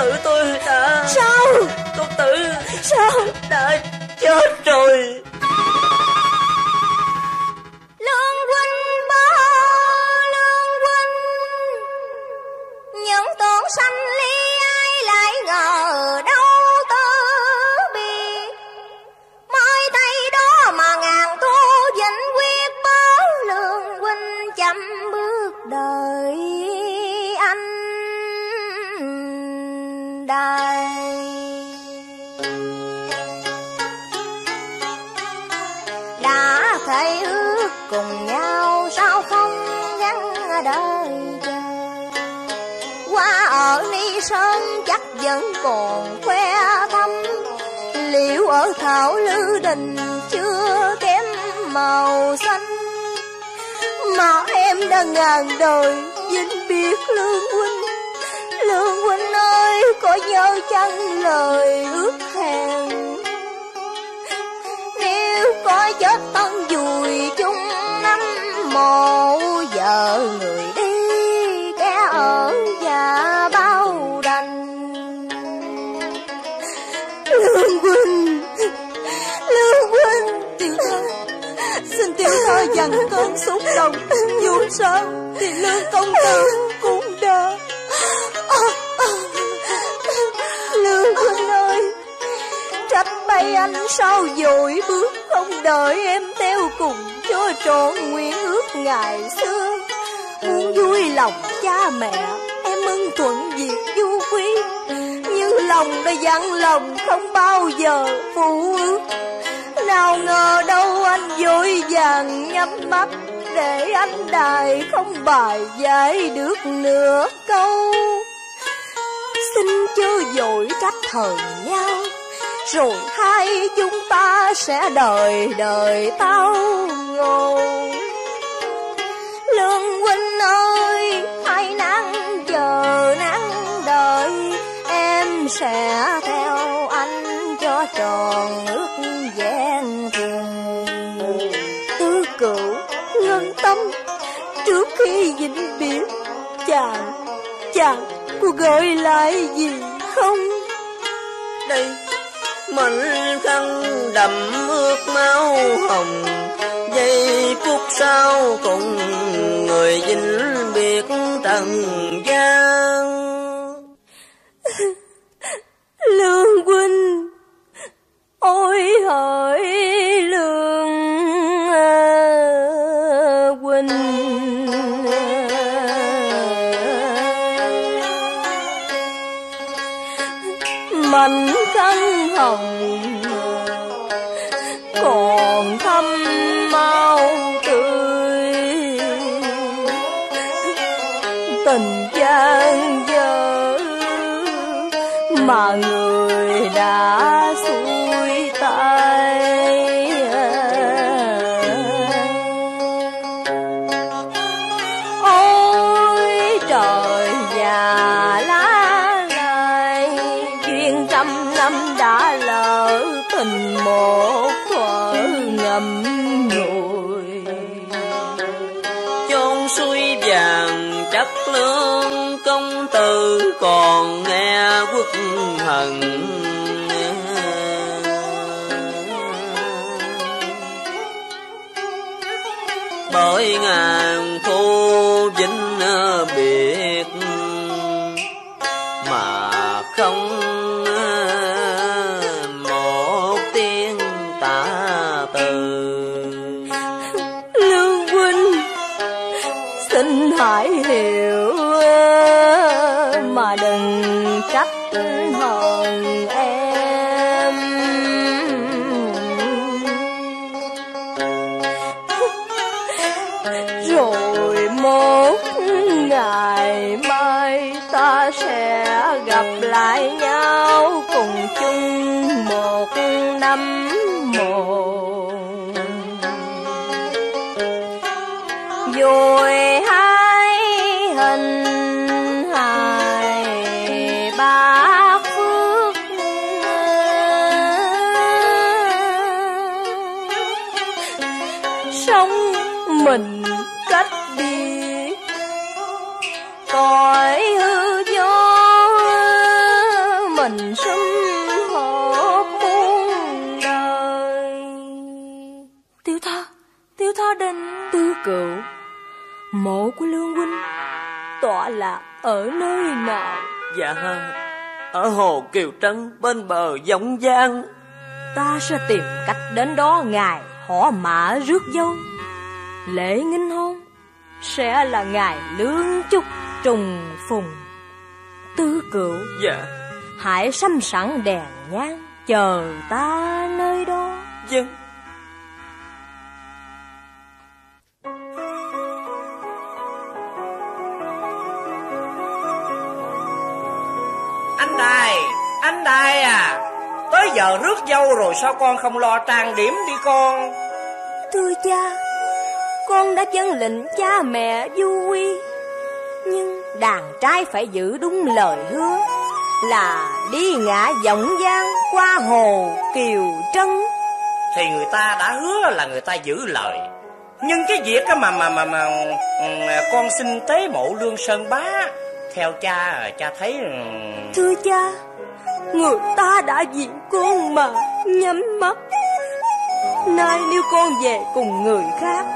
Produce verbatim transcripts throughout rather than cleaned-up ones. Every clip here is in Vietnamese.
tử tôi đã... Sao? Công tử Sao? đã chết rồi. Lương huynh bá, Lương huynh, những tưởng sanh ly ai lại ngờ đâu tơ biệt. Mới tay đó mà ngàn thu vĩnh quyết báo, Lương huynh chậm bước đời anh đài. Đã thề ước cùng nhau sao không gắn đời chờ. Qua ở Ni Sơn chắc vẫn còn khoe thăm, liệu ở Thảo Lư Đình chưa kém màu xanh. Mà em đã ngàn đời vĩnh biệt Lương huynh. Lương huynh ơi, có nhớ chăng lời ước hẹn, nếu có chết tân vùi chung năm mộ. Vợ người đi kẻ ở nhà bao đành. Lương huynh, Lương huynh, tiểu thơ, xin tiểu thơ dằn cơn xúc động. Dù sao thì Lương công tử cũng đã... Lương huynh ơi, trách bay anh sao vội bước không đợi em theo cùng cho trọn nguyện ước ngày xưa. Muốn vui lòng cha mẹ, em ưng thuận việc du quý, nhưng lòng đã dặn lòng không bao giờ phụ ước. Nào ngờ đâu anh vội vàng nhắm mắt, để anh đài không bài giải được nửa câu. Xin chớ vội trách thời nhau, rồi hai chúng ta sẽ đời đời tao ngộ. Lương huynh ơi, hãy nắng chờ nắng đợi, em sẽ theo anh cho tròn ước vẹn thường. Tứ cửu ngân tâm, trước khi vĩnh biệt, chàng, chàng cô gọi lại gì không? Đây mảnh khăn đậm ướt máu hồng, giây phút sau cùng người vĩnh biệt trần gian. Lương huynh, ôi hỡi Lương huynh. Mảnh khăn hồng còn thâm mau tươi, tình gian dở mà người đã xuôi tay. Ôi trời già lá này, duyên trăm năm đã lỡ, tình một thuở ngầm ngùi. Chôn suối vàng chất lương, công tử còn nghe quốc hận. Bởi ngàn thu vĩnh biệt mà không một tiếng tả từ. Lương huynh, xin hãy hiểu mà đừng trách hờn em. Rồi một ngày mai ta sẽ gặp lại nhau, cùng chung một năm một. Rồi hai hình hài ba phước, sống mình cách biệt cõi hư vô. Cựu, mộ của Lương huynh tọa lạc ở nơi nào? Dạ, ở Hồ Kiều Trấn bên bờ Dõng Giang. Ta sẽ tìm cách đến đó ngày họ Mã rước dâu. Lễ nghinh hôn sẽ là ngày lương chúc trùng phùng. Tứ Cựu, dạ, hãy sắm sẵn đèn nhang chờ ta nơi đó. Vâng. Anh Đài, anh Đài à, tới giờ rước dâu rồi sao con không lo trang điểm đi con? Thưa cha, con đã vâng lệnh cha mẹ du quy, nhưng đàn trai phải giữ đúng lời hứa là đi ngã Dõng Giang qua Hồ Kiều Trấn. Thì người ta đã hứa là người ta giữ lời. Nhưng cái việc mà mà mà mà con xin tế mộ Lương Sơn Bá, theo cha cha thấy... Thưa cha, người ta đã vì con mà nhắm mắt. Nay nếu con về cùng người khác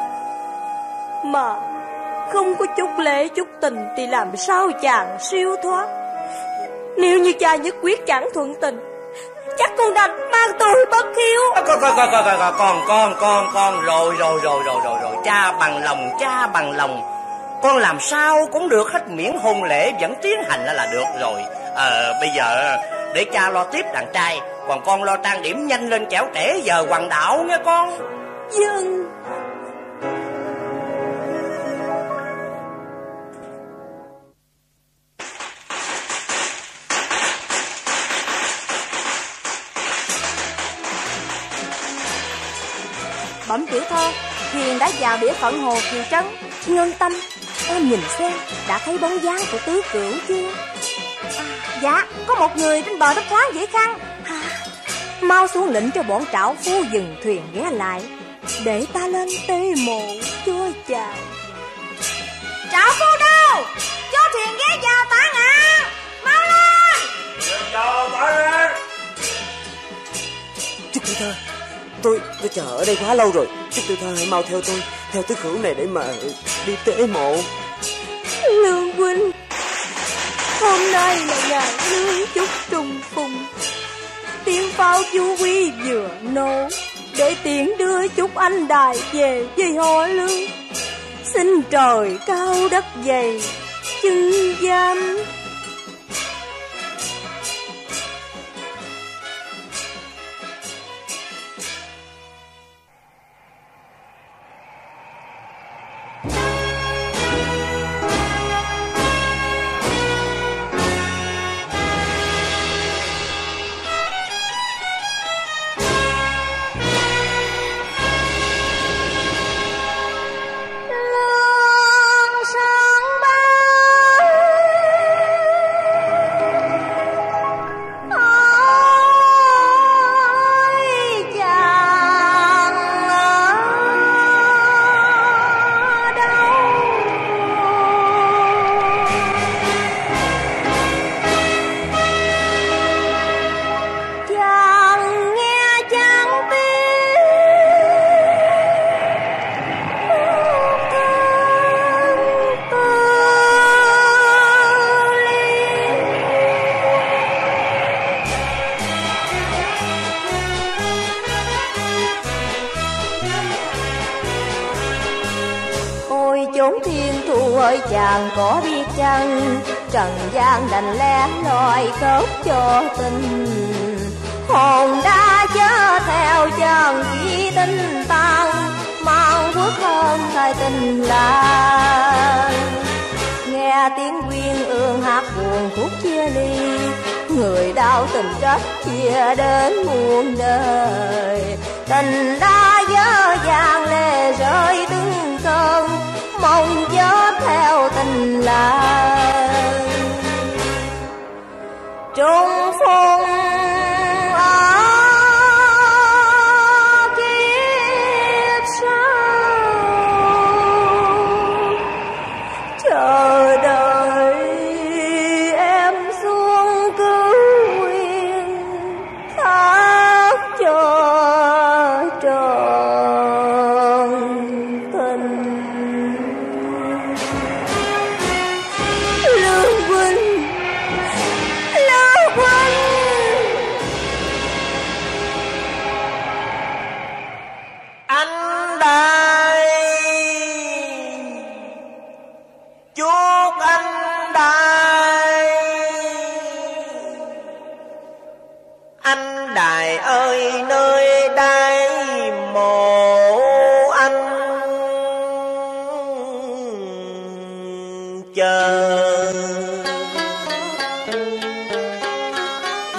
mà không có chút lễ chút tình thì làm sao chàng siêu thoát? Nếu như cha nhất quyết chẳng thuận tình, chắc con đành mang tôi bất hiếu. Con con con con con con con con con rồi rồi rồi rồi rồi rồi cha bằng lòng, cha bằng lòng. Con làm sao cũng được hết, miễn hôn lễ vẫn tiến hành là được rồi. Ờ bây giờ để cha lo tiếp đàn trai, còn con lo trang điểm nhanh lên kẻo trễ giờ hoàng đạo nghe con. Vâng. Bẩm tiểu thơ, thuyền đã vào địa phận Hồ Kiều Trấn. Ngân Tâm, em nhìn xem đã thấy bóng dáng của Tứ Cựu chưa? À, dạ, có một người trên bờ đất khoáng dễ khăn. À, mau xuống lệnh cho bọn trảo phu dừng thuyền ghé lại, để ta lên tế mộ cho chàng. Trảo phu đâu? Cho thuyền ghé vào tả ngạn, mau lên. Chào tả ngạn. Chúc tiểu thơ, tôi tôi chờ ở đây quá lâu rồi. Chúc tiểu thơ hãy mau theo tôi, theo Tứ Cựu này để mà đi tế mộ. Lương huynh, hôm nay là ngày lương chúc trùng phùng. Tiếng pháo chú quý vừa nổ để tiễn đưa chúc anh Đài về với họ Lương. Xin trời cao đất dày chứng giam. Chàng có biết chăng trần gian đành lẻ loi cốt cho tình, hồn đã chớ theo chàng chỉ tinh tan, mang bước hơn thay tình là. Nghe tiếng quyên ương hát buồn khúc chia ly, người đau tình trách chia đến muôn đời. Tình đã dở dàng lệ rơi từng cơn, mong chết theo tình là trung phong ở kiếp sau, chờ đợi em xuống cứu nguyện thác cho trọn tình.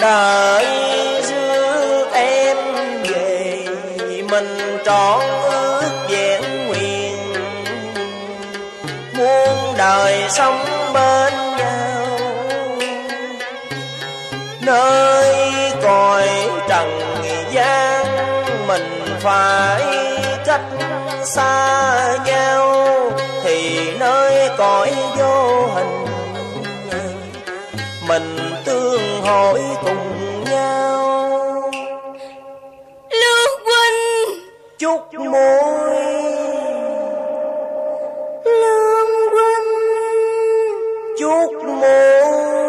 đợi rước em về, mình trọn ước vẹn nguyện, muôn đời sống bên nhau. Nơi cõi trần gian mình phải cách xa nhau, thì nơi cõi vô hình mình tương hội cùng nhau. Lương huynh Chúc môi Lương huynh chúc môi.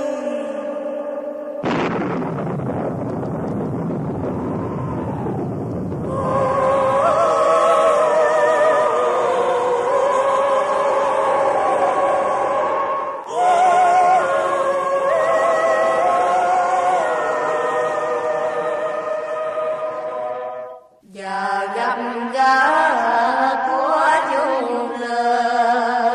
Giờ gặp gỡ của chung lừa,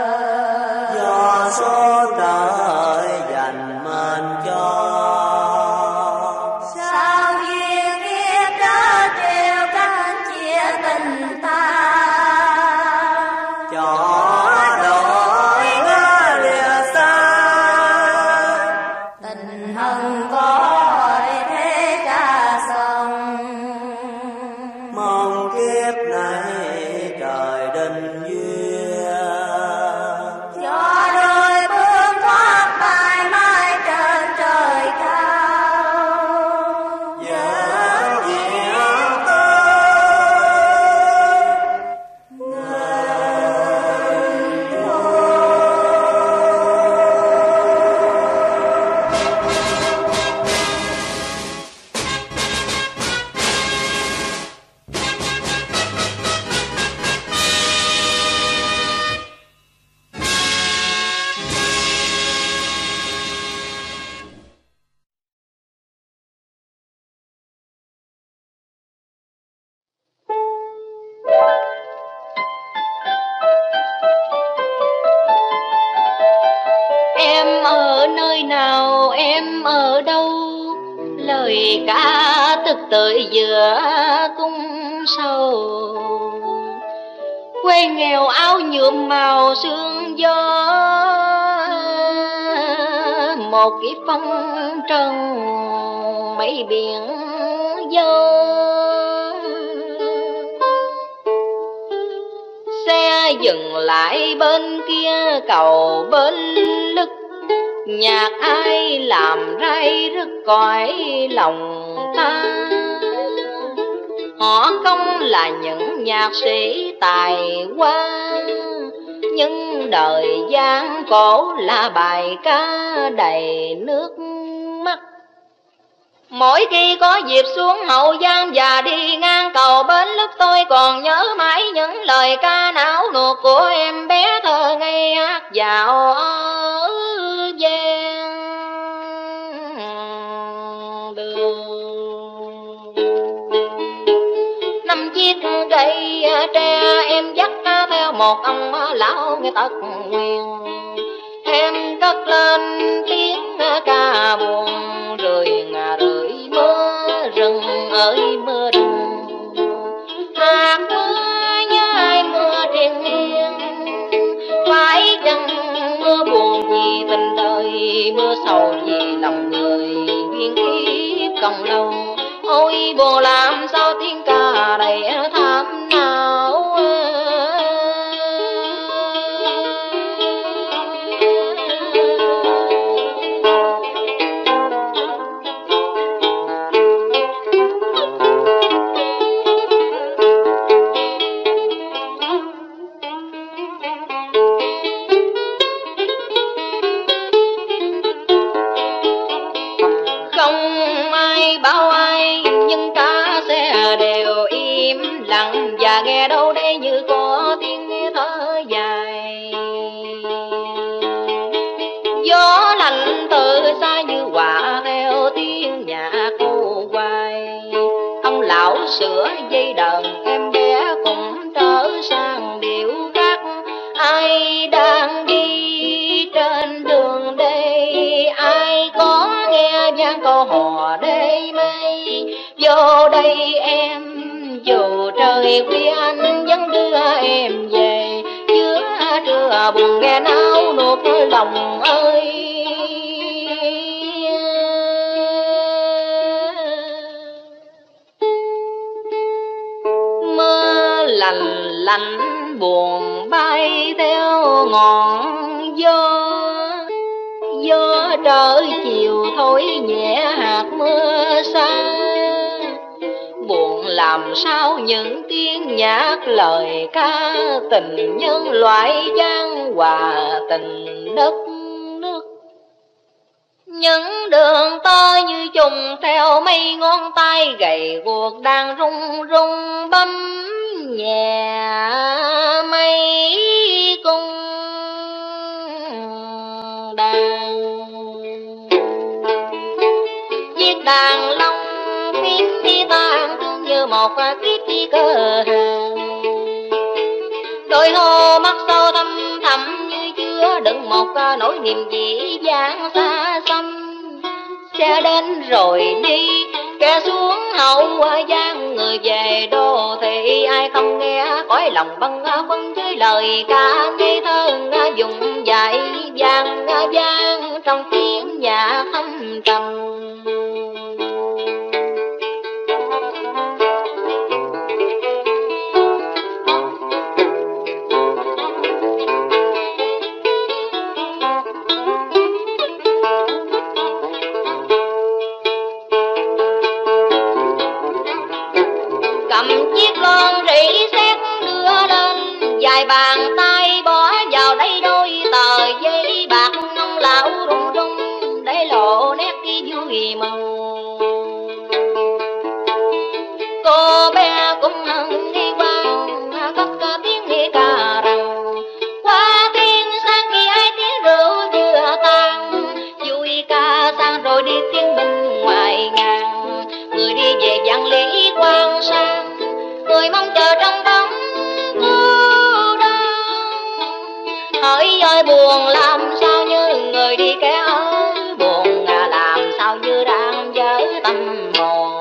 do số trời dành mệnh cho. sao duyên kiếp đó treo cách chia tình ta, Cho đổi ngỡ lìa xa, tình hận cõi thế cha sông. mong kiếp này trời định duyên. Cho đôi bước thoát mãi mãi trên trời cao, Giờ duyên tới Em ở nơi nào, em ở đâu? Lời ca tức tới giữa cung sầu. Quê nghèo áo nhuộm màu sương gió, một kiếp phong trần mấy biển dâu. Xe dừng lại bên kia cầu bên lức, nhạc ai làm ray rứt cõi lòng ta. Họ không là những nhạc sĩ tài hoa, nhưng đời gian khổ là bài ca đầy nước mắt. Mỗi khi có dịp xuống Hậu Giang và đi ngang cầu bến lúc, tôi còn nhớ mãi những lời ca não nuột của em bé thơ ngây hát dạo ở gian đường. Năm chiếc cây tre em dắt theo một ông lão nghe tật nguyền. Em cất lên tiếng ca buồn rười ngà rượi mưa rừng ơi mưa rừng. Hạt mưa nhớ ai mưa triền miên, phải chăng mưa buồn vì tình đời, mưa sầu vì lòng người duyên kiếp cộng lâu. Ôi buồn làm sao tiếng ca đầy thảm não. Không ai bảo ai nhưng cả xe đều im lặng, và nghe đâu đây như có tiếng thở dài. Gió lạnh từ xa như hòa theo tiếng nhạc cô hoài. Ông lão sửa dây đờn em bé cũng trở sang điệu khác. Ai đang đi trên đường đây, ai có nghe gian câu hò đê mây. Vô đây em, dù trời khuya anh vẫn đưa em về. Giữa trưa buồn nghe náo nuốt lòng ơi. Mưa lành lạnh buồn bay theo ngọn gió. Gió trời chiều thổi nhẹ hạt mưa xa. Buồn làm sao những tiếng nhạc lời ca tình nhân loại gian hòa tình đất nước. Những đường tơ như trùng theo mấy ngón tay gầy guộc đang rung rung bấm nhẹ mây cung đàn. Chiếc đàn long phím đi tan thương như một kiếp đi cơ hàng. Đôi hô mắt sâu thăm thẳm như chứa đựng một nỗi niềm dĩ vãng xa xăm. Xe đến rồi đi, kẻ xuống hậu giang, người về đô thị ai không nghe cõi lòng bâng khuâng với lời ca ngây thơ dùng dạy vang vang trong tiếng nhạc thâm trầm. Chiếc lon rỉ sét đưa lên, vài bàn tay bỏ vào đây đôi tờ giấy bạc ông lão rung rung để lộ nét vui mừng. Cô bé cũng hân đi qua cất tiếng nghe ca rằng qua tiếng sáng khi ai tiếng rượu chưa tan. Vui ca sang rồi đi tiếng bình ngoài ngàn, người đi về vạn lý quan sang. Người mong chờ trong bóng cô đơn, hỡi ơi buồn làm sao như người đi kẻ ơi. Buồn à làm sao như đang vỡ tâm hồn.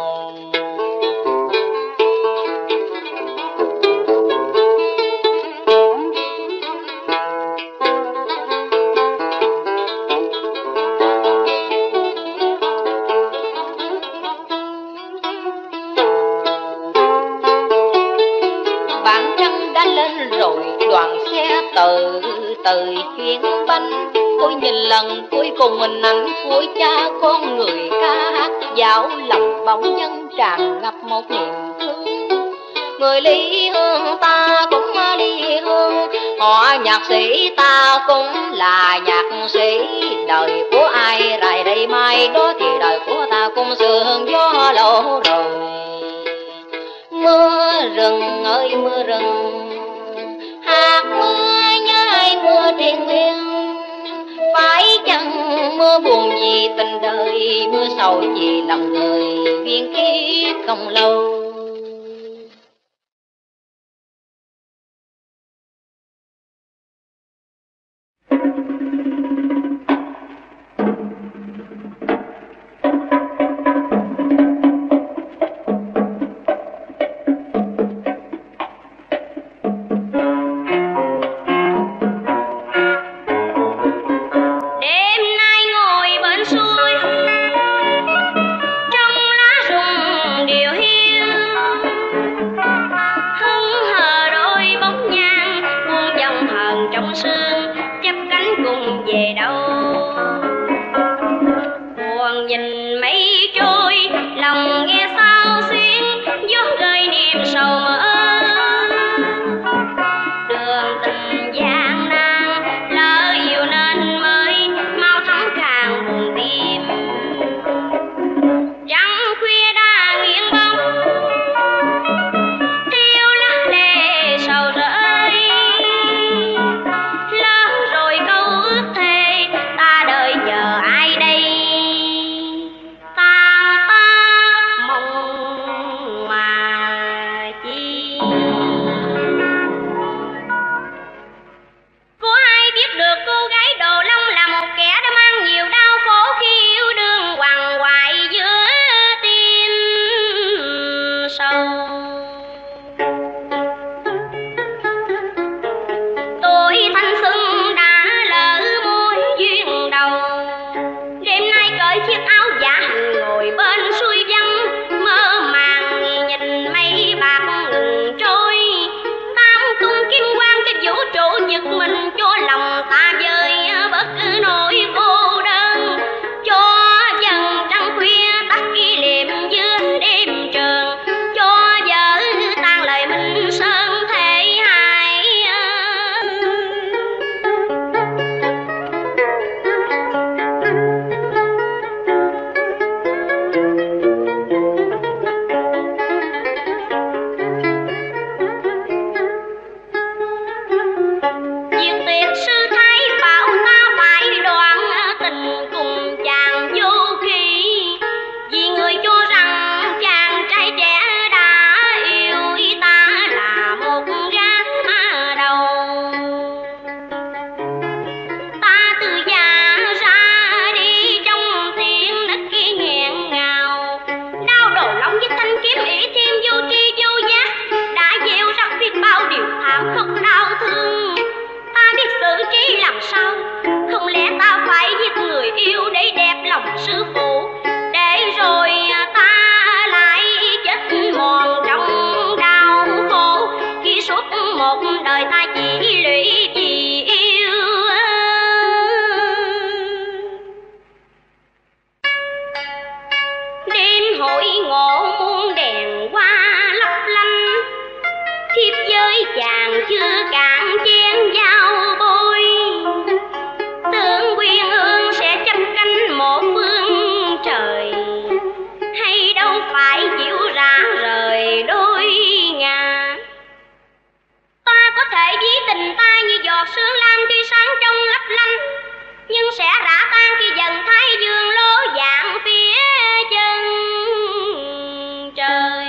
Đoàn xe từ từ chuyến bánh, tôi nhìn lần cuối cùng hình ảnh của cha con người ca hát dạo lòng bóng nhân tràn ngập một niềm thương. Người ly hương ta cũng ly hương, họ nhạc sĩ ta cũng là nhạc sĩ. Đời của ai rày đây mai đó thì đời của ta cũng sương gió lâu rồi. Mưa rừng ơi mưa rừng, hạt mưa nhớ ai mưa triền miên. Phải chăng mưa buồn vì tình đời, mưa sầu vì lòng người viên kiếp không lâu. phải giết người yêu để đẹp lòng sư phụ, để rồi ta lại chết mòn trong đau khổ khi suốt một đời ta chỉ lụy vì yêu. Đêm hội ngộ muôn đèn hoa lấp lánh, thiếp với chàng chưa cạn chén giao bôi, tưởng quyên ương sẽ chăm canh một phương trời, hay đâu phải chịu rã rời đôi ngà. Ta có thể ví tình ta như giọt sương lam tuy sáng trong lấp lánh, nhưng sẽ rã tan khi dần thái dương lố dạng phía chân trời.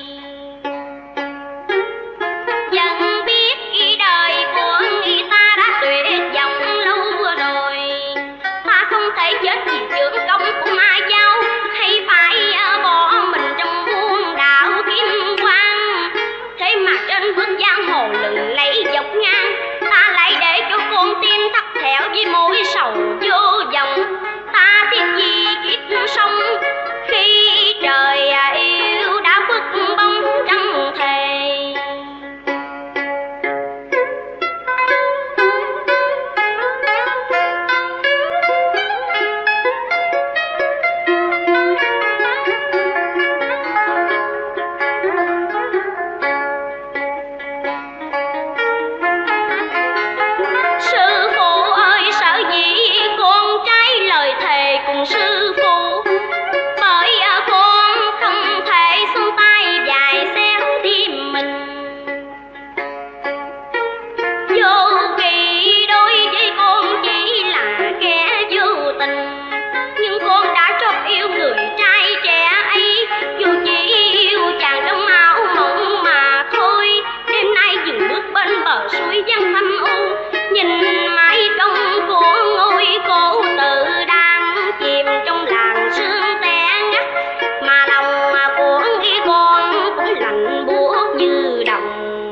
Dần biết khi đời của người ta đã tuyệt vọng lâu rồi, ta không thể chết vì trưởng công của ma giáo, hay phải bỏ mình trong muôn đạo kim quang. Thế mà trên bước giang hồ lừng lẫy dọc ngang, ta lại để cho con tim thắt thẻo với mối sầu vô vọng. Ta tiếc gì kiếp sống khi trời yêu đã khuất bóng trăng thề. Sư phụ ơi, sợ gì con trái lời thề cùng sư phụ, bởi con không thể xuống tay dài xéo tim mình. Vô kỳ đối với con chỉ là kẻ vô tình, nhưng con đã trót yêu người trai trẻ ấy, dù chỉ yêu chàng trong áo mộng mà thôi. Đêm nay dừng bước bên bờ suối vắng thâm u, nhìn mái công của ngôi cổ tự đang chìm trong làn sương té ngắt, mà lòng của nghi con cũng lạnh buốt như đồng.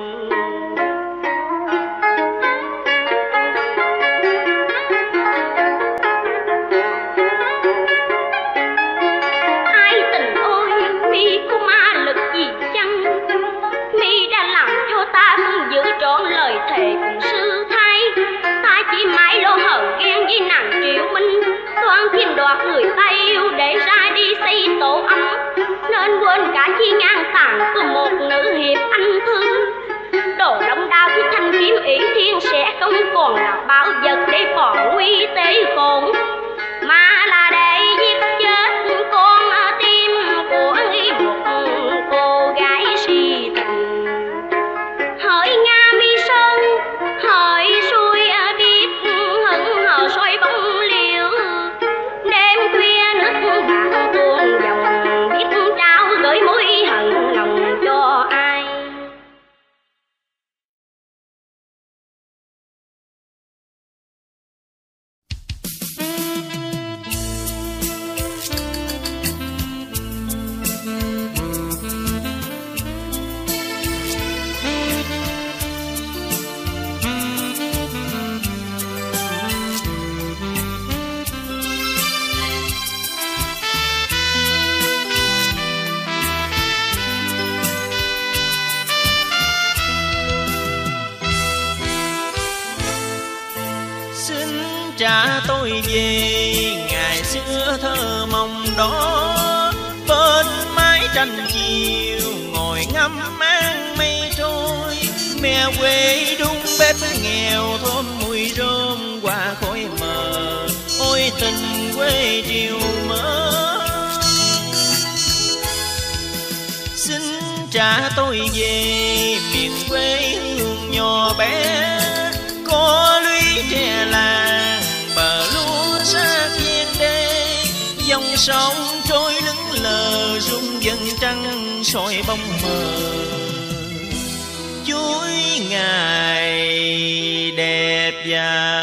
Ai tình ơi, mi có ma lực gì chăng? Mi đã làm cho ta không giữ trọn lời thề cùng sư thái. Ta chỉ mãi lo hờn ghen với nàng Triệu Minh, toan thiên đoạt người ta yêu để ra đi xây tổ ấm, nên quên cả chi ngang tàn của một nữ hiệp anh thương. Đồ long đao với thanh kiếm ỷ thiên sẽ không còn là bảo vật để còn nguy tế khôn, mà là để giết chết con tim của một cô gái si tình. Hỡi Nga Mi Sơn, hỡi xuôi biết hững hờ soi bóng liễu, đêm khuya nước bạc tuôn dòng, biết trao gửi mối hận lòng cho ai. Trả tôi về ngày xưa thơ mộng đó, bên mái tranh chiều ngồi ngắm mang mây trôi. Mẹ quê đun bếp nghèo thơm mùi rơm qua khói mờ, ôi tình quê chiều mơ. Xin trả tôi về miền quê hương nhỏ bé, có lũy tre làng bờ lúa xa thiên đê. Dòng sông trôi lững lờ rung dần trăng soi bóng mờ, chuối ngày đẹp và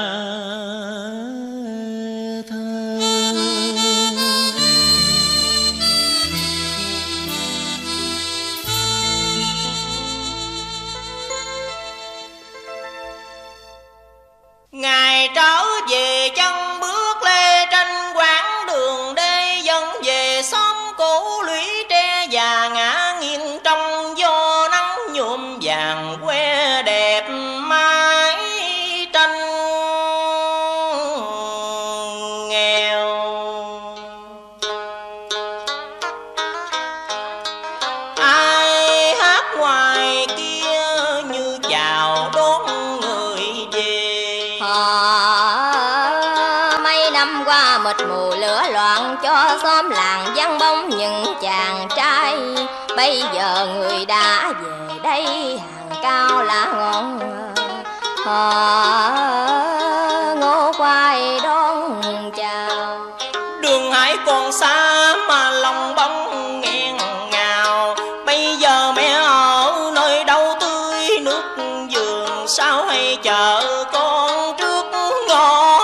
thơ. Ngày trở về chân bước năm qua mịt mù lửa loạn cho xóm làng vắng bóng những chàng trai. Bây giờ người đã về đây hàng cao lá ngọn họ ngô khoai đón chào. Đường hải còn xa mà lòng bóng nghẹn ngào. Bây giờ mẹ ở nơi đâu tươi nước vườn sao hay chờ con trước ngõ.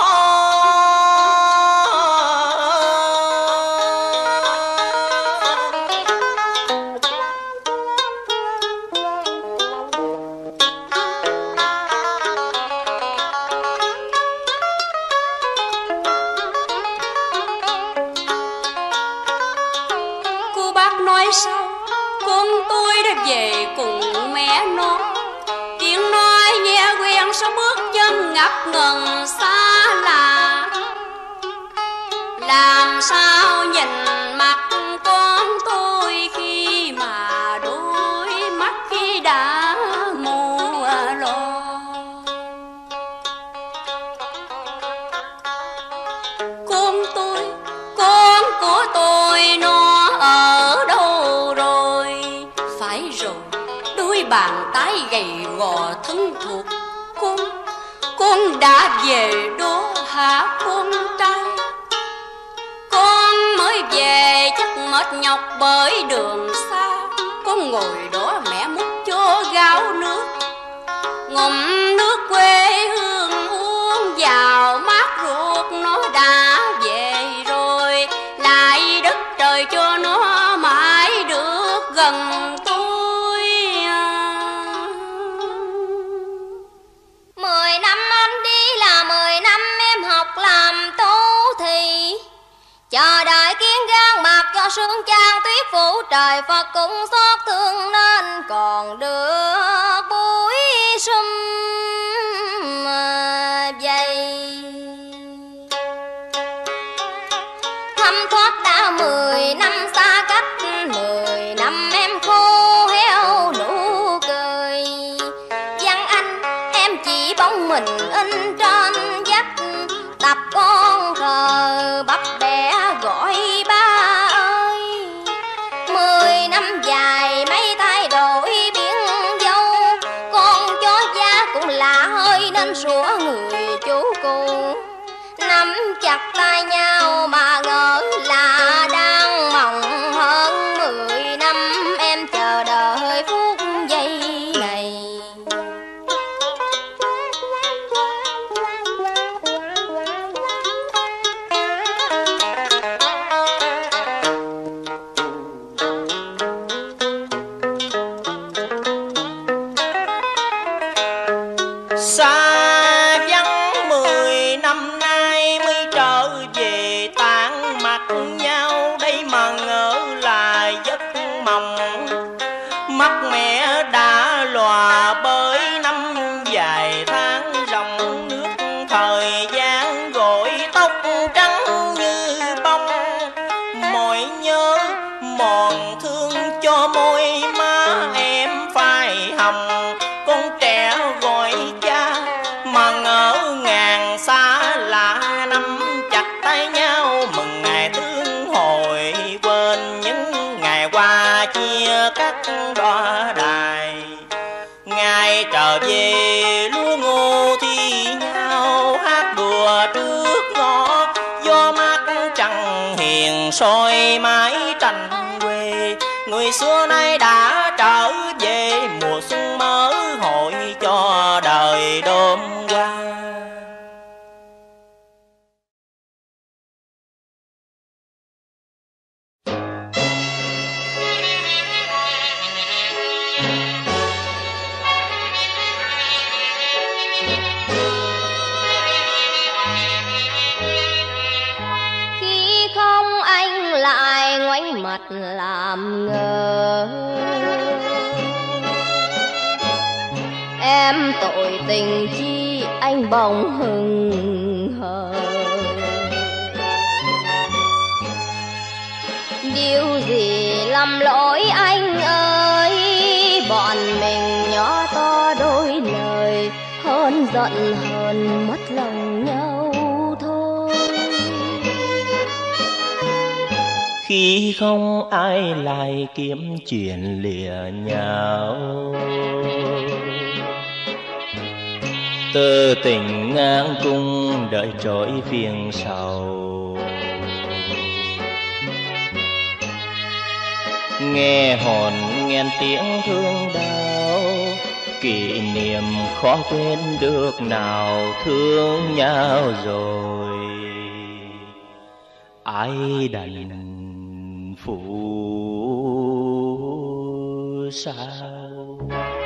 về cùng mẹ nó, tiếng nói nghe quen sao bước chân ngập ngừng xa lạ. Làm sao nhìn mặt con tôi khi mà đôi mắt khi đã mù lo. Con tôi, con của tôi nó ở đâu rồi? Phải rồi, đôi bàn tay gầy gò thân thuộc. Con, con đã về đó hả con trai? Con mới về chắc mệt nhọc bởi đường xa. Con ngồi đó mẹ múc cho gáo nước, ngụm nước quê hương uống vào mát ruột. Nó đã về rồi, lại đất trời cho nó mãi được gần tôi. Mười năm anh đi là mười năm em học làm tố thì chờ đợi kiến gan mặt cho sương trang tuyết phủ. Trời Phật cũng xót thương nên còn được búi sum dày. Thấm thoát đã mười năm xa cách, mười năm em khô héo nụ cười. Văn anh em chỉ bóng mình in trên vách, tập con thờ bắp bẻ gọi ba ơi. Mười năm dài mấy thay đổi biến dâu, con chó giá cũng lạ hơi nên sủa người chú cùng. Nắm chặt tay nhau mà ngỡ là đang mộng hơn mười năm em chờ đợi phút giây này. Xa vắng mười năm nay mới trở về tán mặt nhau. Đây mà ngỡ là giấc mộng, mắt mẹ đã lòa bởi năm dài tháng ròng nước. Thời gian gội tóc trắng như bông, mỏi nhớ mòn thương cho môi má em phai hồng. Con trẻ gọi cha mà ngỡ ngàn xa lạ, nắm chặt tay nhau mừng ngày tương hồi, quên những ngày qua chia cắt đọa đài. Ngày trở về lúa ngô thi nhau, hát đùa trước ngõ gió mát trăng hiền soi mái tranh quê. Người xưa nay đã trở về, mùa xuân mới hội cho đời đơm hoa. Khi không anh lại ngoảnh mặt làm ngơ, em tội tình chi anh bỗng hừng hờ. Điều gì lầm lỗi anh ơi, bọn mình nhỏ to đôi lời, hơn giận hơn mất lòng nhau thôi. khi không ai lại kiếm chuyện lìa nhau. Tơ tình ngang cung đợi trỗi phiền sầu, nghe hồn nghe tiếng thương đau, kỷ niệm khó quên được nào, thương nhau rồi ai đành phụ sao.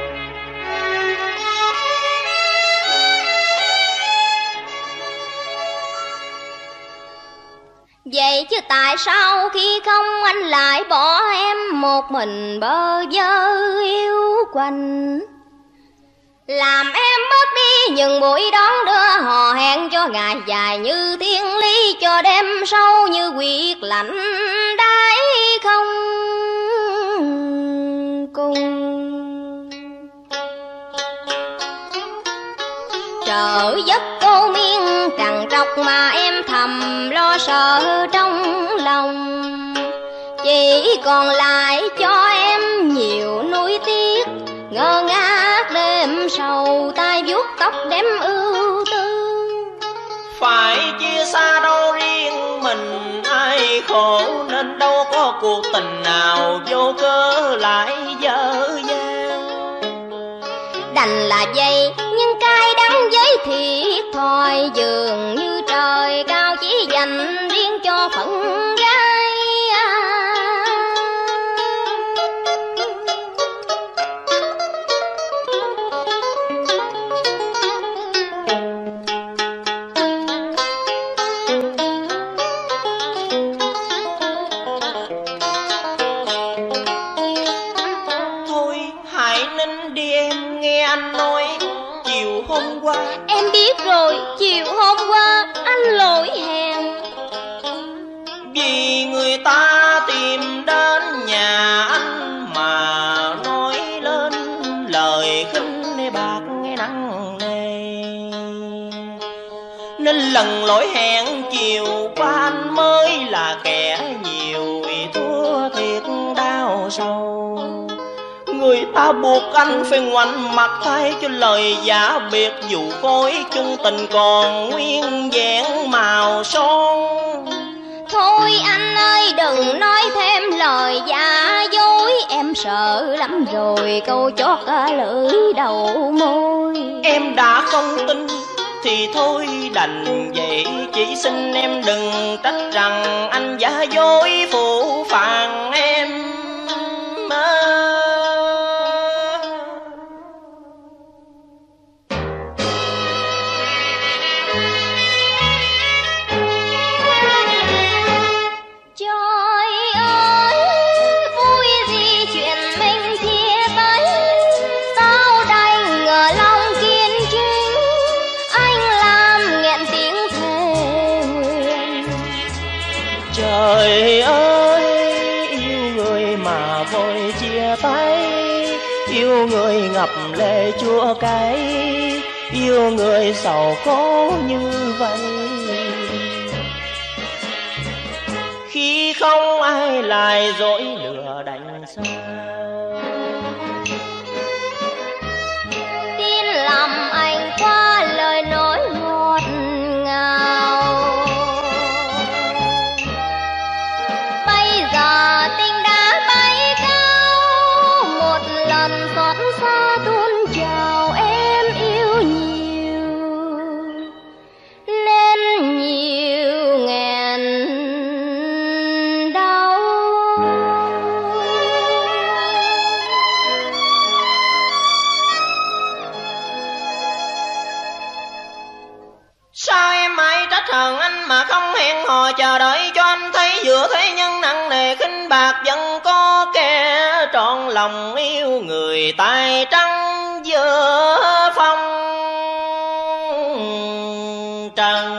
Vậy chứ tại sao khi không anh lại bỏ em một mình bơ vơ yêu quanh, làm em mất đi những buổi đón đưa hò hẹn cho ngày dài như thiên lý, cho đêm sâu như quyệt lạnh đáy không cùng. Trợ giấc cô miên trằn trọc mà em thầm lo sợ trong lòng, chỉ còn lại cho em nhiều nuối tiếc, ngơ ngác đêm sầu tay vuốt tóc đếm ưu tư. Phải chia xa đâu riêng mình ai khổ, nên đâu có cuộc tình nào vô cớ lại dở dang. Đành là vậy nhưng cay đắng với thiệt thòi, dường như trời cao chỉ dành riêng cho phận gái. Thôi hãy nín đi em, nghe anh nói chiều hôm qua. Em biết rồi, chiều hôm qua anh lỗi hẹn, vì người ta tìm đến nhà anh mà nói lên lời khinh bạc nghe nặng nề, nên lần lỗi hẹn chiều qua anh mới là kẻ nhiều thua thiệt đau sâu. Người ta buộc anh phải ngoảnh mặt thay cho lời giả biệt, dù khối chung tình còn nguyên vẹn màu son. Thôi anh ơi đừng nói thêm lời giả dối, em sợ lắm rồi câu chót ở lưỡi đầu môi. Em đã không tin thì thôi đành vậy, chỉ xin em đừng trách rằng anh giả dối phụ phàng em. Trời ơi, yêu người mà vội chia tay, yêu người ngập lệ chua cay, yêu người sầu khổ như vậy. Khi không ai lại dối lừa đành sao, tin lầm anh qua lời nói ngọt ngào. Bây giờ tình đã bay cao, một lần xót xa tuôn chào em yêu nhiều, nên nhiều nghẹn đau. Sao em mãi trách hờn anh mà không hẹn hò chờ đợi cho anh thấy, giữa thế nhân nặng nề khinh bạc vẫn có kẻ trọn lòng yêu người tay trắng giữa phong trần.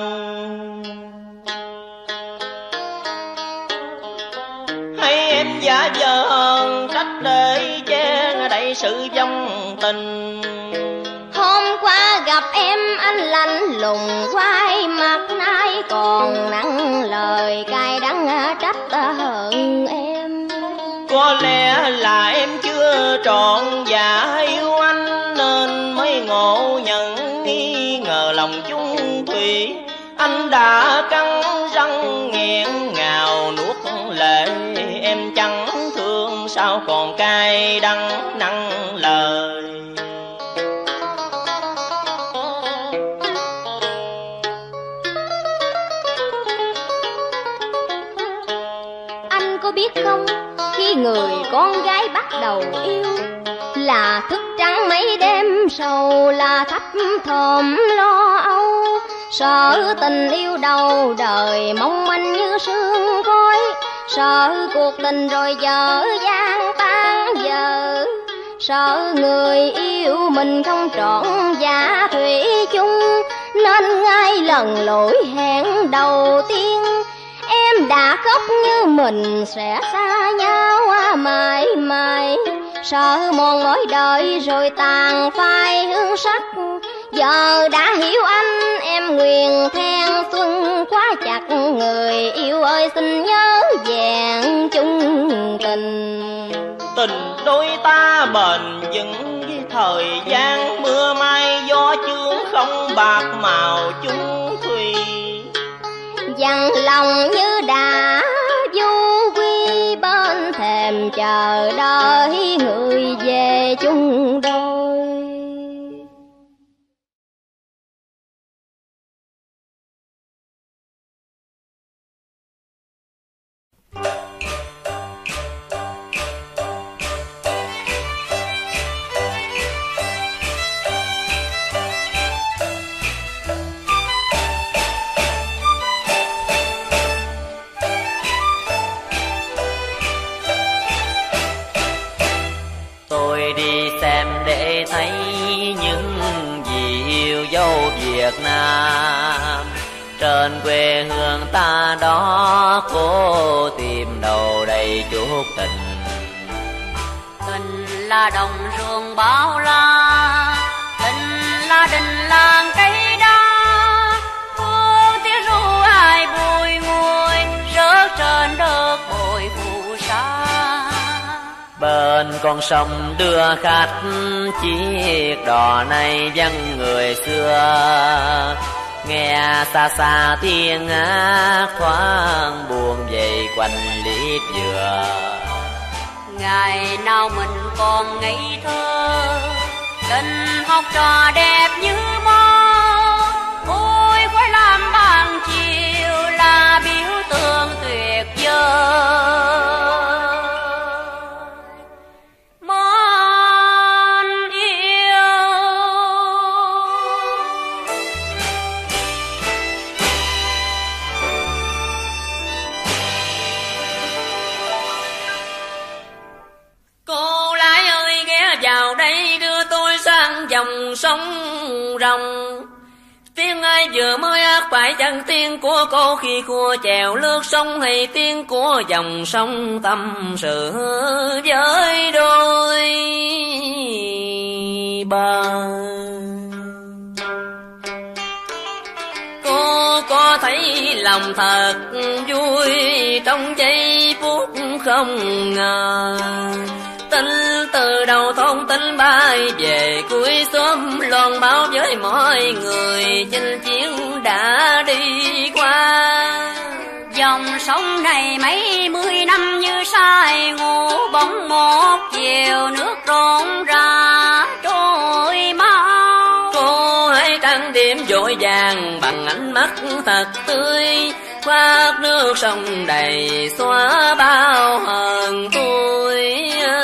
Hay em giả vờ hơn trách để che đậy sự vong tình. Hôm qua gặp em anh lạnh lùng quay mặt, nay còn nặng lời cay đắng trách hờn dạ yêu anh nên mới ngộ nhận, nghi ngờ lòng chung thủy anh đã cắn răng nghẹn ngào nuốt lệ. Em chẳng thương sao còn cay đắng nặng lời. Anh có biết không, khi người con gái bắt đầu yêu là thức trắng mấy đêm sầu, là thấp thỏm lo âu, sợ tình yêu đầu đời mong manh như sương khói, sợ cuộc tình rồi dở dang tan vỡ, sợ người yêu mình không trọn dạ thủy chung, nên ngay lần lỗi hẹn đầu tiên em đã khóc như mình sẽ xa nhau mãi mãi. Sợ mòn mỏi đời rồi tàn phai hương sắc, giờ đã hiểu anh em nguyện then xuân quá chặt. Người yêu ơi xin nhớ vẹn chung tình, tình đôi ta bền vững với thời gian, mưa mai gió chướng không bạc màu chung thủy. dằn lòng như đã du quy bên thềm chờ đợi người về chung đôi. Thấy những gì yêu dấu Việt Nam, trên quê hương ta đó cố tìm đâu đây chút tình. Tình là đồng ruộng bao la, tình là đình làng cây đa, hương tiếng ru ai bùi ngùi rớt trên đất bụi phù sa. Bên con sông đưa khách chiếc đò này vắng người xưa, nghe xa xa tiếng hát thoáng buồn về quanh liếp dừa. Ngày nào mình còn ngây thơ, tình học trò đẹp như mơ, ôi khoái làm bằng chiều là biểu tượng tuyệt vời. Dòng sông rồng, tiếng ai vừa mới ác phải chăng tiếng của cô khi cua chèo lướt sông, hay tiếng của dòng sông tâm sự với đôi bờ. Cô có thấy lòng thật vui trong giây phút không ngờ, tin từ đầu thôn tính bay về cuối xóm loan báo với mọi người chinh chiến đã đi qua. Dòng sông này mấy mươi năm như say ngủ, bỗng một chiều nước rộn rã trôi mau. Cô hãy trang điểm vội vàng bằng ánh mắt thật tươi, khoác nước sông đầy xóa bao hờn tôi.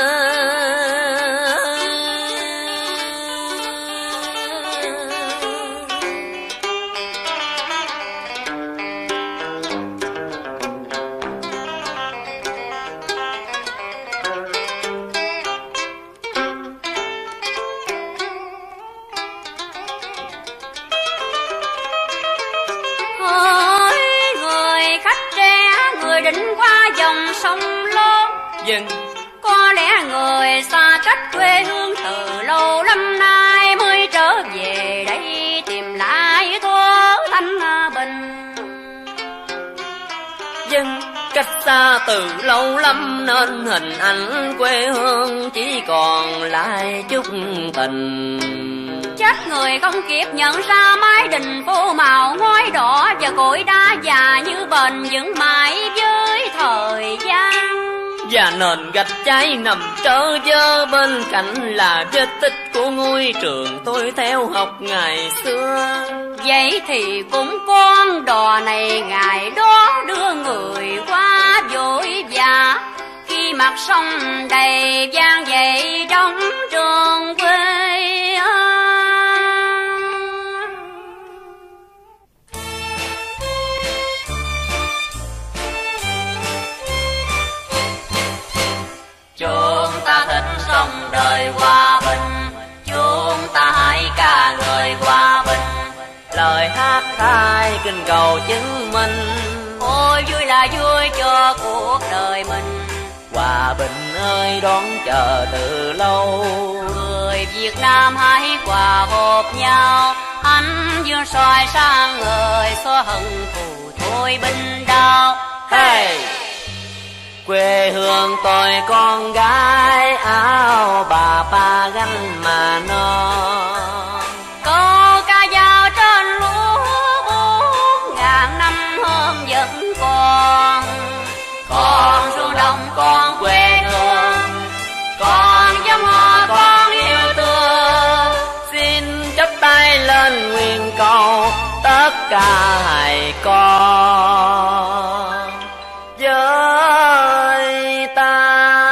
Định qua dòng sông lớn, nhưng có lẽ người xa cách quê hương từ lâu năm nay mới trở về đây tìm lại thuở thanh bình. nhưng cách xa từ lâu lắm nên hình ảnh quê hương chỉ còn lại chút tình. Chết người không kịp nhận ra mái đình phô màu ngói đỏ và cội đá già như bền vững mãi với thời gian. Và nền gạch cháy nằm trơ vơ bên cạnh là vết tích của ngôi trường tôi theo học ngày xưa. Vậy thì cũng con đò này ngày đó đưa người qua vội vã, khi mặt sông đầy vang dậy trong trường quê. Chúng ta thích sống đời hòa bình, chúng ta hãy ca người hòa bình. Lời hát thay kinh cầu chứng minh, ôi vui là vui cho cuộc đời mình. Hòa bình ơi đón chờ từ lâu, người Việt Nam hãy hòa hợp nhau. Anh dương soi sang người xóa hận thù thôi binh đau. Hey! Quê hương tôi con gái áo bà ba gánh mà non. Câu ca dao trên lúa bốn ngàn năm hôm vẫn còn. Con ruộng đồng con quê hương, con dòng họ con yêu thương. Xin chắp tay lên nguyện cầu tất cả hãy con với ta.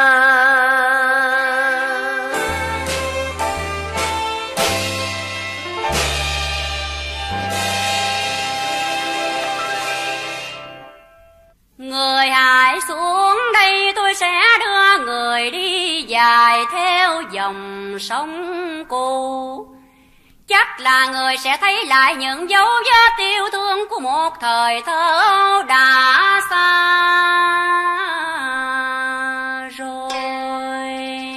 Người hãy xuống đây tôi sẽ đưa người đi dài theo dòng sông cũ. Chắc là người sẽ thấy lại những dấu vết yêu thương của một thời thơ đã xa rồi.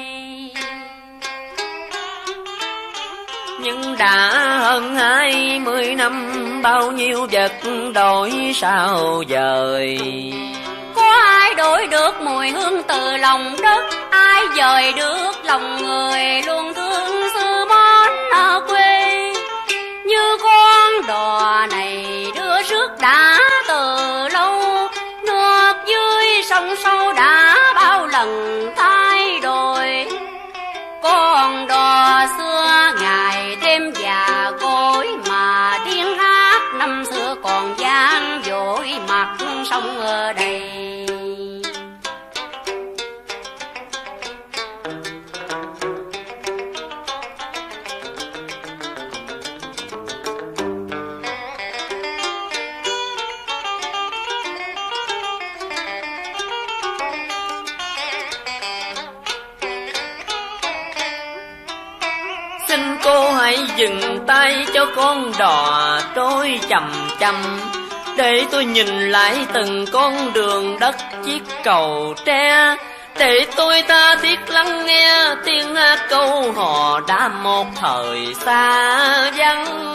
Nhưng đã hơn hai mươi năm, bao nhiêu vật đổi sao dời. Có ai đổi được mùi hương từ lòng đất, ai dời được lòng người luôn thương xưa mến ở quê. Như con đò này đưa rước đã từ lâu, nước dưới sông sâu đã bao lần thay đổi. Con đò xưa ngày thêm già cỗi, mà tiếng hát năm xưa còn vang dội mặt sông ở đây. Xin cô hãy dừng tay cho con đò trôi chậm chậm, để tôi nhìn lại từng con đường đất chiếc cầu tre, để tôi tha thiết lắng nghe tiếng hát câu hò đã một thời xa vắng.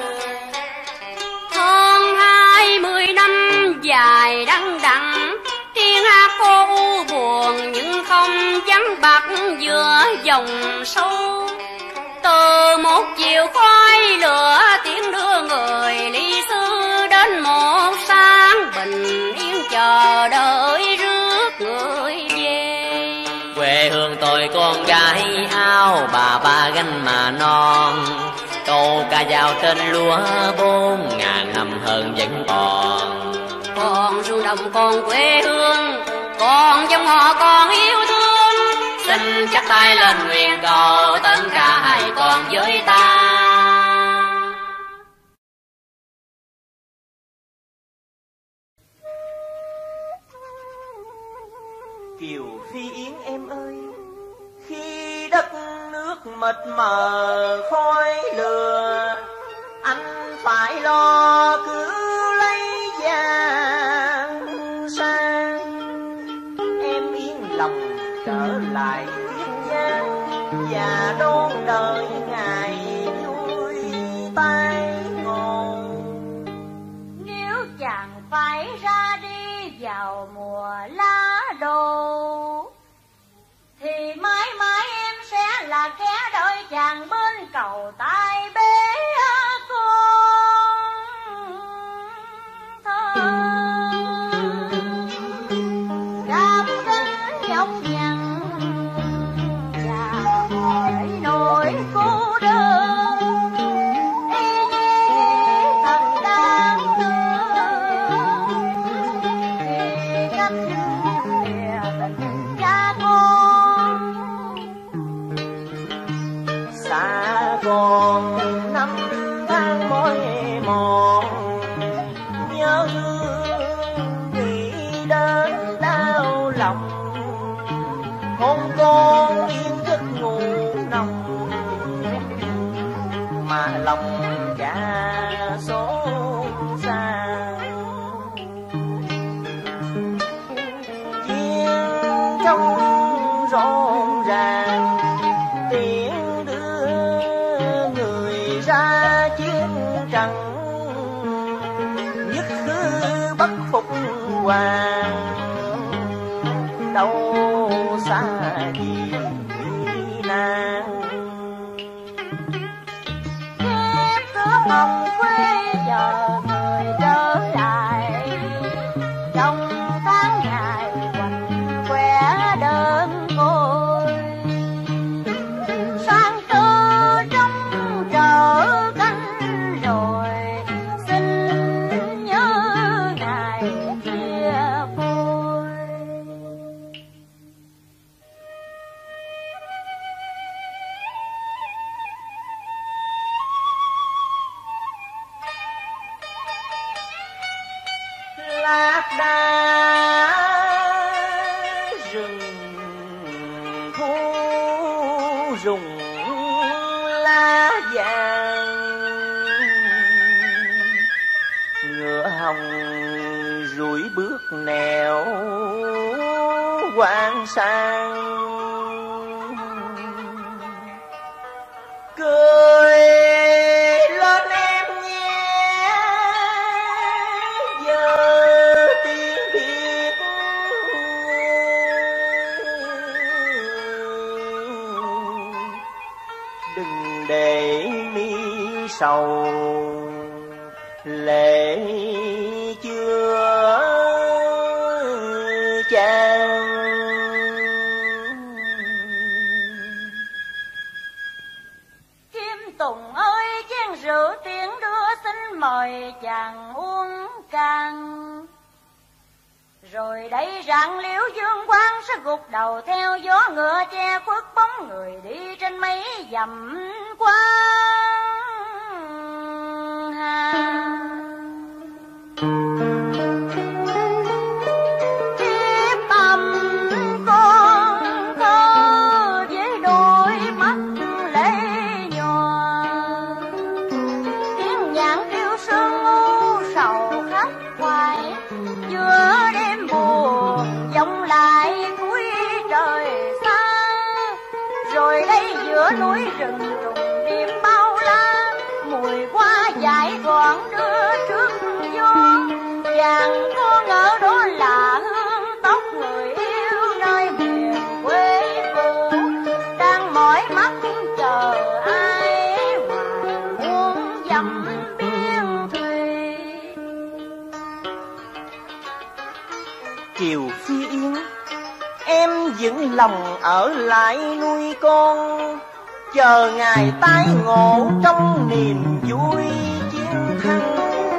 Hơn hai mươi năm dài đăng đẵng, tiếng hát cô buồn nhưng không vắng bạc giữa dòng sâu. Từ một chiều khói lửa tiếng đưa người ly xưa đến một sáng bình yên chờ đợi rước người về. Quê hương tôi con gái áo bà ba gánh mà non, câu ca dao trên lúa bốn ngàn năm hơn vẫn còn. Còn ruộng đồng còn quê hương, còn dòng họ còn yêu thương. Xin chắp tay lên nguyện cầu tất cả hãy còn với ta. Kiều Phi Yến em ơi, khi đất nước mịt mờ khói lửa, anh phải lo cứ lấy vàng sang. Em yên lòng trở lại Kiên Giang và đón đời ngày vui tai ngộ. Nếu chàng phải ra đi vào mùa lá đổ, thì mãi mãi em sẽ là kẻ đợi chàng bên cầu tay bế con thơ. Đám kính nhọc nhằn và hỏi nỗi cô đơn, y như thật đáng thương khi cách lìa tình cha con. Xa còn năm tháng mỏi mòn, nhớ thương nghĩ đến đau lòng, hôn con yên giấc ngủ nồng, mà lòng cha xót xa. Chiên trong rộn ràng tiếng đưa người ra chiến trận, nhất hư bất phục hoàng, đâu xa gì nan. Kiếp cửa mong quê chờ người trở lại, trong tháng ngày quạnh quẻ đơn côi. Sáng tư trong trở canh rồi, xin nhớ ngày chia phôi. Lác đác rừng thu rụng lá vàng, ngựa hồng rủi bước nẻo quan sang, cười lên em nhé giờ tiếng biệt. Đừng để mi sầu lệ chưa chan. Kim Tùng ơi, chén rượu tiếng đưa xin mời chàng uống càng. Rồi đây rạng liễu dương quang sẽ gục đầu theo gió ngựa che khuất bóng người đi trên mấy dặm quang hà. Kiếp âm con thơ với đôi mắt lệ nhòa, tiếng nhạc kêu sương u sầu khắc khoải, giữa đêm buồn vọng lại cuối trời xa. Rồi đây giữa núi rừng trùng điệp bao la, mùi hoa dại gọn đưa trước gió. Vàng cô ngỡ đó là hương tóc người yêu nơi miền quê cũ, đang mỏi mắt chờ ai ngoài muôn dặm biên thùy. Kiều Phi Yến, em vững lòng ở lại nuôi con, chờ ngày tái ngộ trong niềm vui chiến thắng.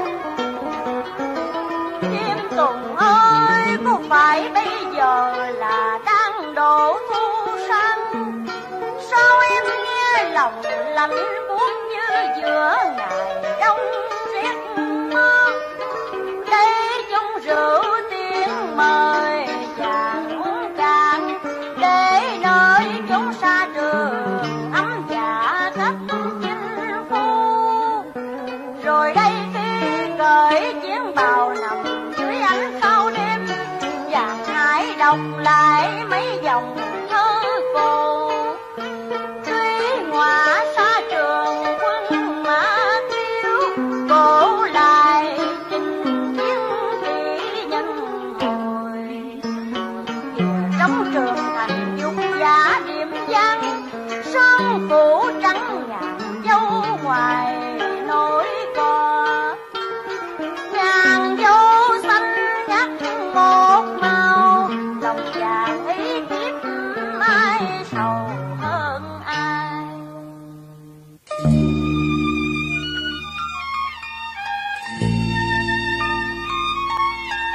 Kim Tùng ơi, có phải bây giờ là đang đổ thu sang? Sao em nghe lòng lạnh buốt như giữa ngày đông rét mưa? Đây trong rượu tiếng mời chàng uống cạn, để nơi chốn xa trường ấm dạ khách chinh phu. Rồi đây khi cởi chiến bào nằm dưới ánh sao đêm, chàng hãy đọc lại mấy dòng thơ cổ. Tuy ngọa xa trường quân mã tiêu, cổ lại chinh chiến kỷ nhân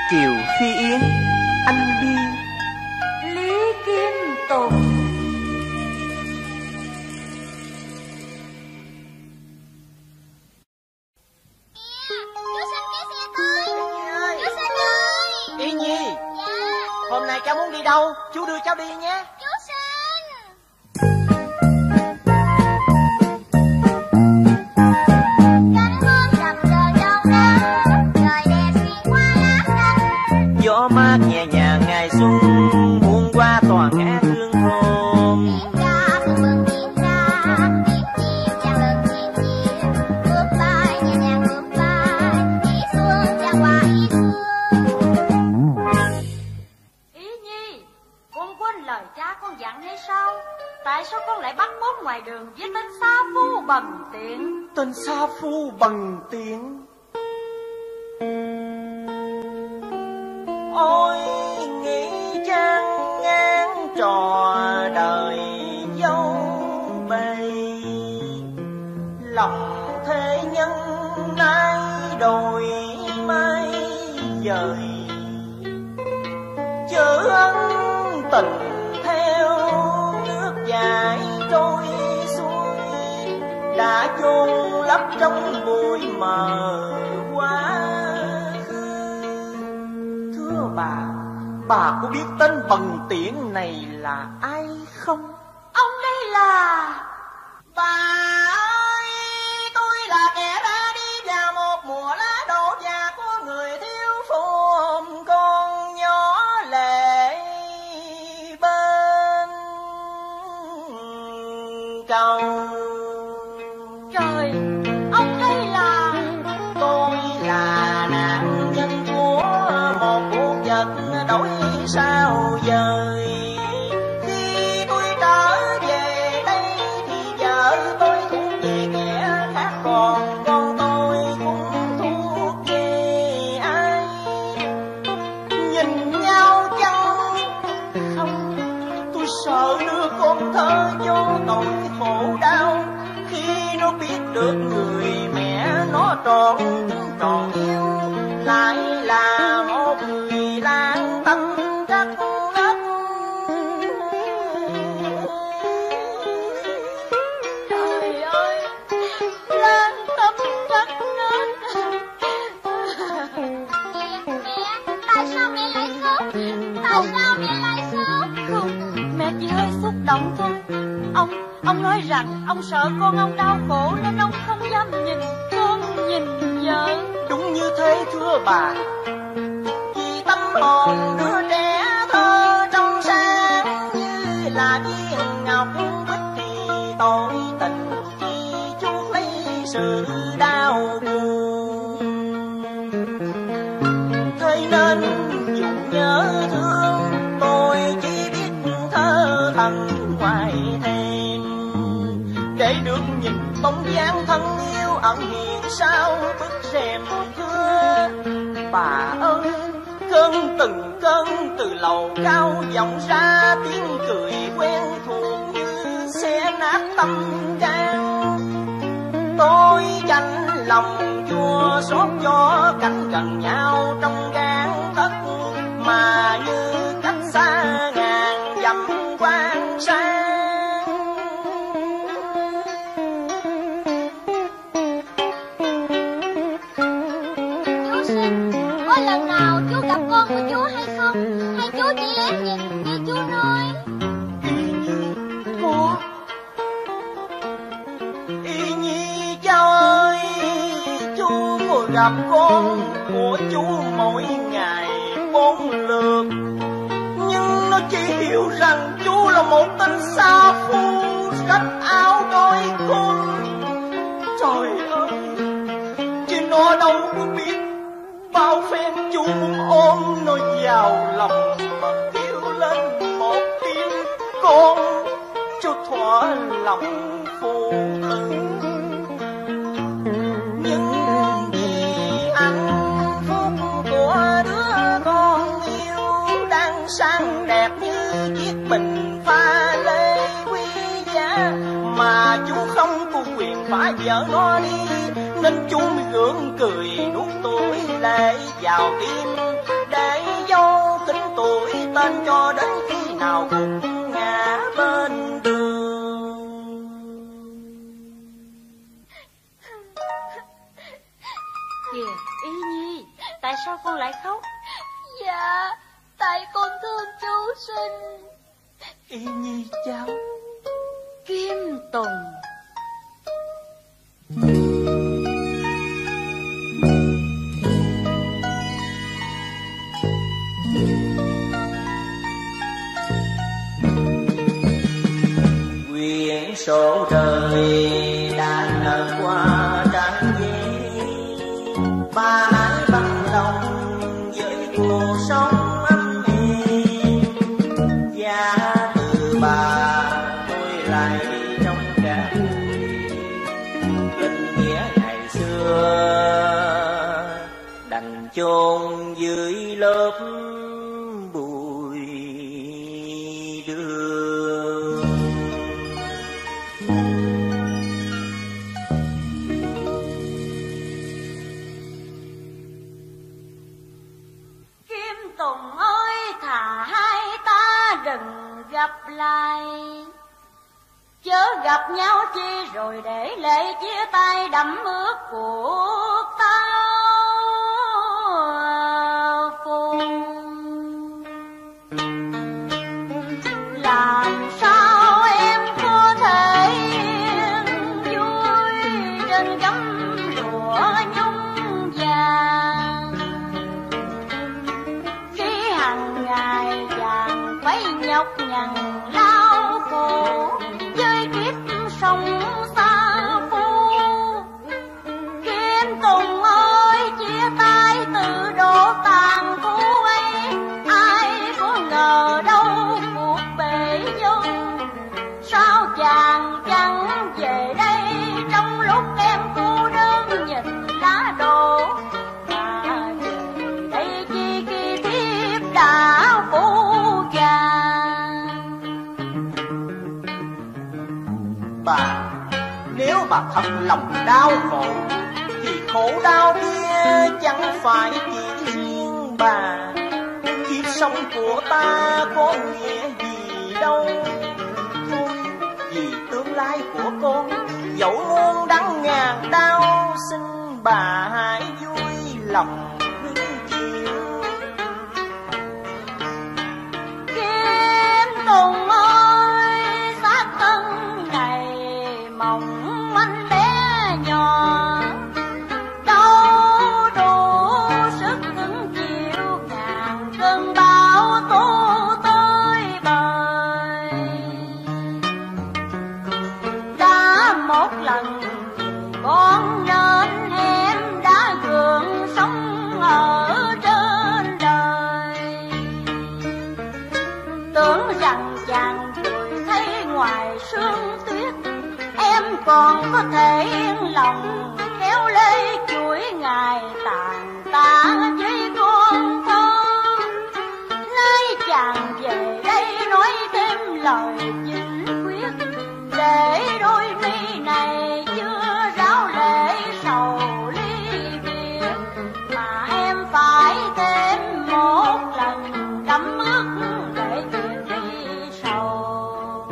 Kiều Phi Yến, anh đi. Lý Kim Tùng. Y Nhi, hôm nay cháu muốn đi đâu? Chú đưa cháu đi nhé. Chú Sinh. Cánh hương chập chờn trong nắng, trời đẹp xuyên qua lá xanh. Gió mát nhẹ nhàng ngày xuân, buông qua tòa ngã hương thơm. Tiếng ca mừng mừng tiếng ca, tiếng chim vang lên tiếng chim. Bước vai nhẹ nhàng bước vai, ý xuân vang qua ý thương. Ý Nhi, con quên lời cha con dặn hay sao? Tại sao con lại bắt bóng ngoài đường với tên sa phu bần tiện? Tên sa phu bằng tiếng. Ôi nghĩ chăng ngán trò đời dâu bầy, lòng thế nhân nay đổi mây dời. Chớ ân tình theo nước chảy trôi xuôi, đã chôn lấp trong bụi mờ quá khứ. Thưa bà, bà có biết tên Bần Tiện này là ai không? Ông đây là... Bà ơi, tôi là kẻ đã đi vào một mùa lá đổ già của người thiếu phụ con nhỏ lệ bên cầu. Trời, ông đây là... Tôi là nạn nhân của một cuộc vật đổi sao dời. Khi tôi trở về đây thì vợ tôi thuộc về kẻ khác, còn con tôi cũng thuộc về ai. Nhìn nhau chăng không, tôi sợ đứa con thơ vô tội khổ đau khi nó biết được người mẹ nó trọn trọn yêu lại là một người lang tâm trắc đất. Trời ơi, lang tâm trắc đất. Mẹ, mẹ, tại sao mẹ lại khóc? Tại sao mẹ lại khóc? Không, mẹ chỉ hơi xúc động thôi. Ông, ông nói rằng ông sợ con ông đau khổ nên ông không dám nhìn con, nhìn vợ. Đúng như thế thưa bà, vì tâm hồn đứa trẻ thơ trong sáng như là viên ngọc bích thì tội tình chi chuốc lấy sự đau buồn. Thế nên dù nhớ thương tôi chỉ biết thơ thần hoài thêm, để được nhìn bóng dáng thân yêu ẩn hiện sau bức rèm thưa. Bà ơi, cơn từng cơn từ lầu cao vọng ra, tiếng cười quen thuộc như xé nát tâm can. Tôi dành lòng chua xót cho cảnh gần nhau trong gan đất, mà như cách xa ngàn dặm quan sát. Chú Sinh, có lần nào chú gặp con của chú hay không? Hay chú chỉ lén nhìn như chú nói? Có. Y Nhi cháu ơi, chú có gặp con của chú mỗi ngày bốn lượt, nhưng nó chỉ hiểu rằng chú là một tên sa phu rách áo đôi con. Trời ơi, chứ nó đâu có biết bao phen chú muốn ôm nó vào lòng mà kêu lên một tiếng con cho thỏa lòng phụ tử. Nhưng vì hạnh phúc của đứa con yêu đang sáng đẹp như chiếc bình pha lê quý giá, mà chú không có quyền phải vợ nó đi, nên chú mới gượng cười nuốt tôi lệ vào tim để lên cho đến khi nào gục ngã bên đường. Kìa Y Nhi, tại sao con lại khóc? Dạ, tại con thương chú Sinh. Y Nhi cháu. Kim Tùng. Quyển sổ đời đã nở qua trang giấy, ba hãy bằng lòng với cuộc sống ấm êm. Gia từ bà tôi lại trong cả tình nghĩa ngày xưa, đành chôn dưới lớp bụi đường. Kim Tùng ơi, thà hai ta đừng gặp lại, chớ gặp nhau chi rồi để lệ chia tay đẫm ướt cuộc tao phùng. Làm sao em có thể vui trên gấm lụa nhung vàng, khi hàng ngày vàng phải nhọc nhằn lao khổ với kiếp sống xa phu. Kim Tùng ơi, chia tay từ độ tàn thu ấy, ai có ngờ đâu cuộc bể dâu. Sao chàng chẳng về đây trong lúc em cô đơn nhìn lá đổ, mà về đây chi khi thiếp đã phủ vàng. Bà, nếu bà thật lòng đau khổ thì khổ đau kia chẳng phải chỉ riêng bà. Kiếp sống của ta có nghĩa gì đâu. Thôi, vì tương lai của con dẫu muôn đắng ngàn đau, xin bà hãy vui lòng hứng chịu. Kim Tùng ơi, xác thân này mỏng manh bé nhỏ, đâu đủ sức hứng chịu ngàn cơn bão tố tới bời. Đã một lần con nên em đã gượng sống ở trên đời, tưởng rằng chàng cười thấy ngoài sương tuyết em còn có thể yên lòng kéo lê chuỗi ngày tàn tạ với con thơ. Nay chàng về đây nói thêm lời chính quyết, để đôi mi này chưa ráo lệ sầu ly biệt, mà em phải thêm một lần đẫm ướt để chuyện đi sầu.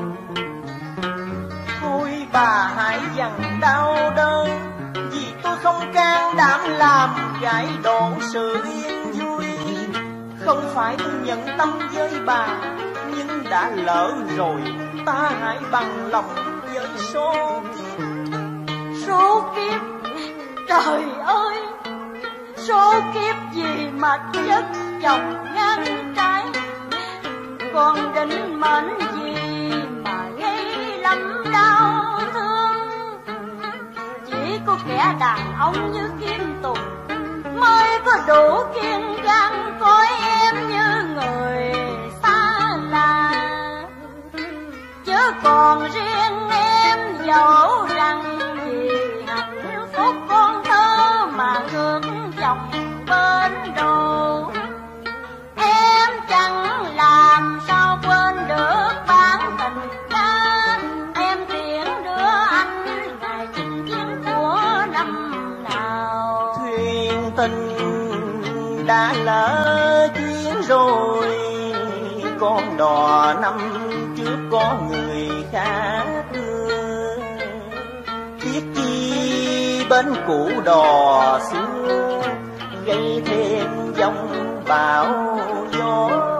Thôi bà hãy dằn đau đớn, vì tôi không can đảm làm gãy đổ sự yên vui. Không phải tôi nhận tâm với bà, nhưng đã lỡ rồi, ta hãy bằng lòng với số kiếp. Số kiếp, trời ơi, số kiếp gì mà chất chồng ngang trái, còn định mệnh gì mà gây lắm đau thương. Chỉ có kẻ đàn ông như Kim Tùng mới có đủ kiên gan coi em như người xa lạ, chứ còn riêng em dẫu rằng vì hạnh phúc con thơ mà ngược dòng bên đồ, em chẳng làm sao quên được bản tình ca em tiễn đưa anh ngày chinh chiến của năm nào. Thuyền tình đã lỡ chuyến rồi, con đò năm trước có người khác thương. Tiếc chi bên cũ đò xưa gây thêm giông bão gió.